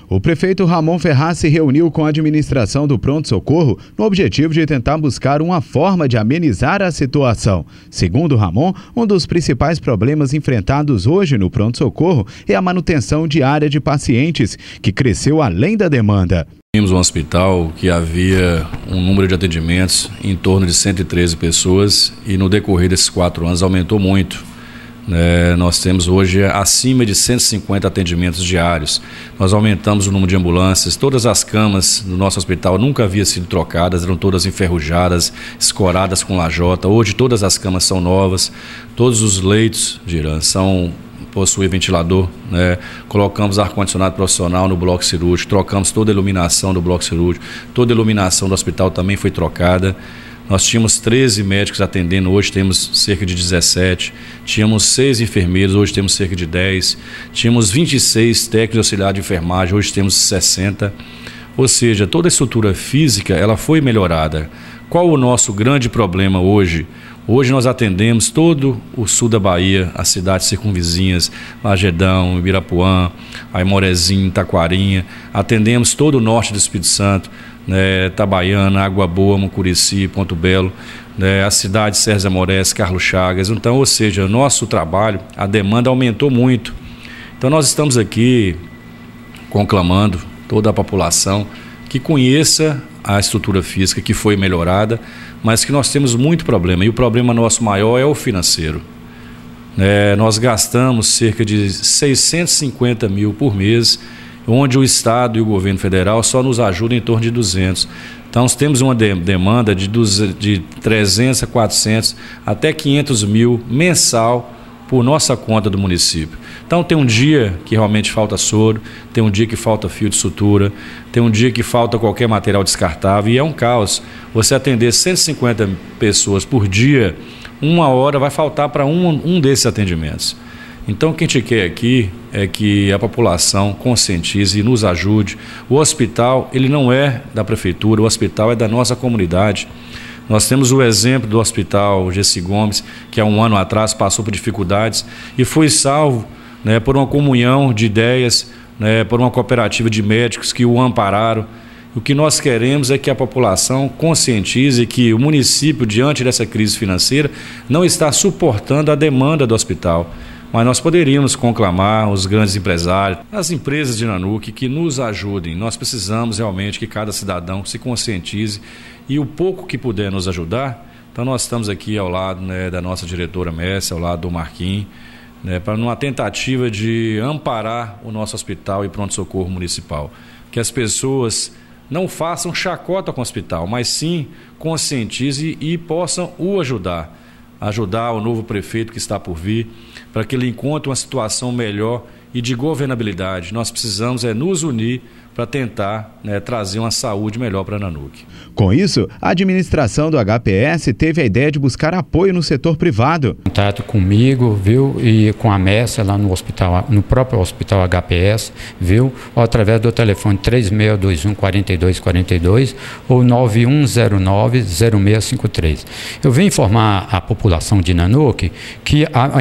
O prefeito Ramon Ferraz se reuniu com a administração do pronto-socorro no objetivo de tentar buscar uma forma de amenizar a situação. Segundo Ramon, um dos principais problemas enfrentados hoje no pronto-socorro é a manutenção diária de pacientes, que cresceu além da demanda. Tínhamos um hospital que havia um número de atendimentos em torno de 113 pessoas e no decorrer desses 4 anos aumentou muito. Nós temos hoje acima de 150 atendimentos diários. Nós aumentamos o número de ambulâncias, todas as camas do nosso hospital nunca haviam sido trocadas, eram todas enferrujadas, escoradas com lajota. Hoje todas as camas são novas, todos os leitos, possuem ventilador, colocamos ar-condicionado profissional no bloco cirúrgico, trocamos toda a iluminação do bloco cirúrgico, toda a iluminação do hospital também foi trocada. Nós tínhamos 13 médicos atendendo, hoje temos cerca de 17. Tínhamos 6 enfermeiros, hoje temos cerca de 10. Tínhamos 26 técnicos auxiliares de enfermagem, hoje temos 60. Ou seja, toda a estrutura física ela foi melhorada. Qual o nosso grande problema hoje? Hoje nós atendemos todo o sul da Bahia, as cidades circunvizinhas, Lagedão, Ibirapuã, Aimorezinho, Taquarinha. Atendemos todo o norte do Espírito Santo, Itabaiana, Água Boa, Mucurici, Ponto Belo, a cidade de Sérgio Amorés, Carlos Chagas. Então, ou seja, o nosso trabalho, a demanda aumentou muito. Então nós estamos aqui conclamando toda a população que conheça a estrutura física que foi melhorada, mas que nós temos muito problema, e o problema nosso maior é o financeiro. Nós gastamos cerca de 650 mil por mês, onde o Estado e o governo federal só nos ajudam em torno de 200. Então nós temos uma demanda de 300 a 400 até 500 mil mensal por nossa conta do município. Então tem um dia que realmente falta soro, tem um dia que falta fio de sutura, tem um dia que falta qualquer material descartável, e é um caos. Você atender 150 pessoas por dia, 1 hora vai faltar para um desses atendimentos. Então o que a gente quer aqui é que a população conscientize e nos ajude. O hospital, ele não é da prefeitura, o hospital é da nossa comunidade. Nós temos o exemplo do Hospital Gessi Gomes, que há 1 ano atrás passou por dificuldades e foi salvo por uma comunhão de ideias, por uma cooperativa de médicos que o ampararam. O que nós queremos é que a população conscientize que o município, diante dessa crise financeira, não está suportando a demanda do hospital. Mas nós poderíamos conclamar os grandes empresários, as empresas de Nanuque, que nos ajudem. Nós precisamos realmente que cada cidadão se conscientize e o pouco que puder nos ajudar. Então nós estamos aqui ao lado da nossa diretora Messi, ao lado do Marquinhos, para numa tentativa de amparar o nosso hospital e pronto-socorro municipal. Que as pessoas não façam chacota com o hospital, mas sim conscientizem e possam o ajudar o novo prefeito que está por vir, para que ele encontre uma situação melhor e de governabilidade. Nós precisamos nos unir para tentar trazer uma saúde melhor para Nanuque. Com isso, a administração do HPS teve a ideia de buscar apoio no setor privado. Contato comigo, e com a Messa lá no hospital, no próprio hospital HPS, através do telefone 3621-4242 ou 9109-0653. Eu vim informar a população de Nanuque que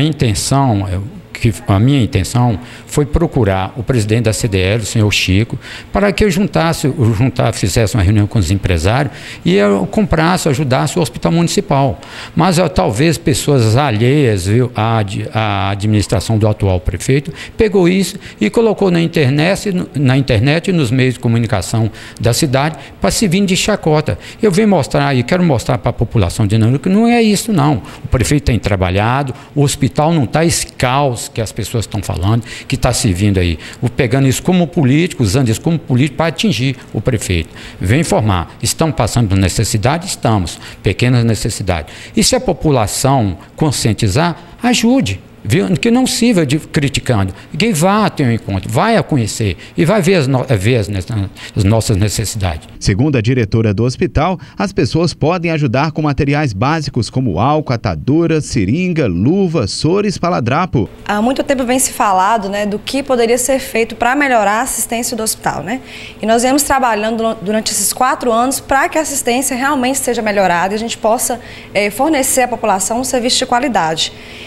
a minha intenção foi procurar o presidente da CDL, o senhor Chico, para que eu fizesse uma reunião com os empresários e eu ajudasse o hospital municipal. Mas talvez pessoas alheias à administração do atual prefeito pegou isso e colocou na internet e nos meios de comunicação da cidade para se vir de chacota. Eu venho mostrar e quero mostrar para a população de Nanuque que não é isso não. O prefeito tem trabalhado, o hospital não está esse caos que as pessoas estão falando, que está se vindo aí, pegando isso como político, usando isso como político para atingir o prefeito. Vem informar, estão passando por necessidade? Estamos, pequenas necessidades. E se a população conscientizar, ajude. Que não sirva de criticando, que vá ter um encontro, vai a conhecer e vai ver as nossas necessidades. Segundo a diretora do hospital, as pessoas podem ajudar com materiais básicos como álcool, atadura, seringa, luva, soro e espaladrapo. Há muito tempo vem se falado do que poderia ser feito para melhorar a assistência do hospital. E nós viemos trabalhando durante esses 4 anos para que a assistência realmente seja melhorada e a gente possa fornecer à população um serviço de qualidade.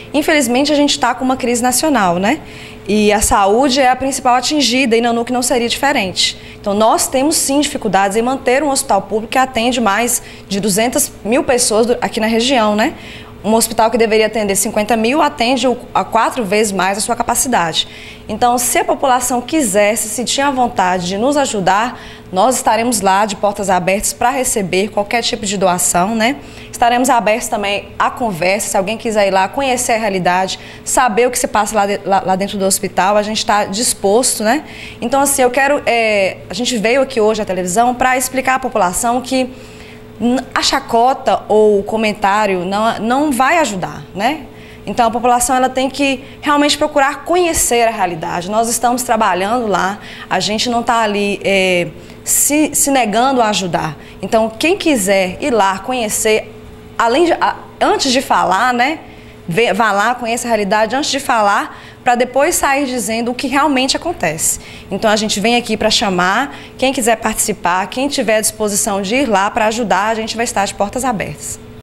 Infelizmente, a gente está com uma crise nacional, né? E a saúde é a principal atingida e na NUC não seria diferente. Então, nós temos sim dificuldades em manter um hospital público que atende mais de 200 mil pessoas aqui na região, né? Um hospital que deveria atender 50 mil atende a 4 vezes mais a sua capacidade. Então, se a população quiser, se sentir à vontade de nos ajudar, nós estaremos lá de portas abertas para receber qualquer tipo de doação, né? Estaremos abertos também à conversa, se alguém quiser ir lá, conhecer a realidade, saber o que se passa lá dentro do hospital, a gente está disposto, né? Então, assim, a gente veio aqui hoje à televisão para explicar à população que a chacota ou o comentário não vai ajudar, né? Então a população ela tem que realmente procurar conhecer a realidade. Nós estamos trabalhando lá, a gente não está ali se negando a ajudar. Então quem quiser ir lá conhecer, antes de falar, né? Vá lá, conheça a realidade antes de falar, para depois sair dizendo o que realmente acontece. Então a gente vem aqui para chamar, quem quiser participar, quem tiver à disposição de ir lá para ajudar, a gente vai estar de portas abertas.